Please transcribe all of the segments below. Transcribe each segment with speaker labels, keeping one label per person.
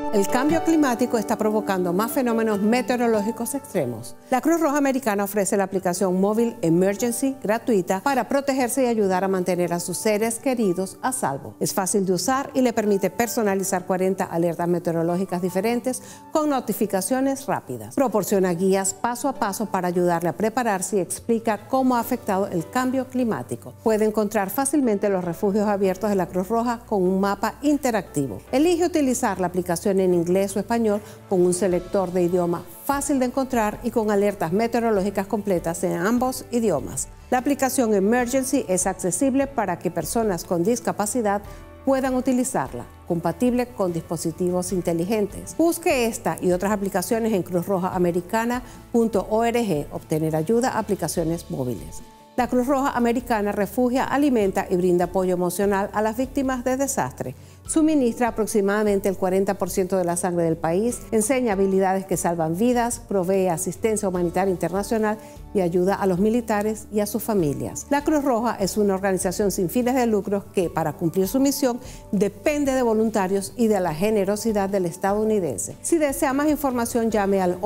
Speaker 1: El cambio climático está provocando más fenómenos meteorológicos extremos. La Cruz Roja Americana ofrece la aplicación móvil Emergency gratuita para protegerse y ayudar a mantener a sus seres queridos a salvo. Es fácil de usar y le permite personalizar 40 alertas meteorológicas diferentes con notificaciones rápidas. Proporciona guías paso a paso para ayudarle a prepararse y explica cómo ha afectado el cambio climático. Puede encontrar fácilmente los refugios abiertos de la Cruz Roja con un mapa interactivo. Elige utilizar la aplicación en inglés o español con un selector de idioma fácil de encontrar y con alertas meteorológicas completas en ambos idiomas. La aplicación Emergency es accesible para que personas con discapacidad puedan utilizarla, compatible con dispositivos inteligentes. Busque esta y otras aplicaciones en cruzrojaamericana.org. Obtener ayuda a aplicaciones móviles. La Cruz Roja Americana refugia, alimenta y brinda apoyo emocional a las víctimas de desastre. Suministra aproximadamente el 40% de la sangre del país, enseña habilidades que salvan vidas, provee asistencia humanitaria internacional y ayuda a los militares y a sus familias. La Cruz Roja es una organización sin fines de lucro que, para cumplir su misión, depende de voluntarios y de la generosidad del estadounidense. Si desea más información, llame al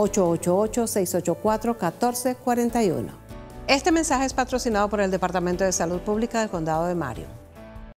Speaker 1: 888-684-1441. Este mensaje es patrocinado por el Departamento de Salud Pública del Condado de Marin.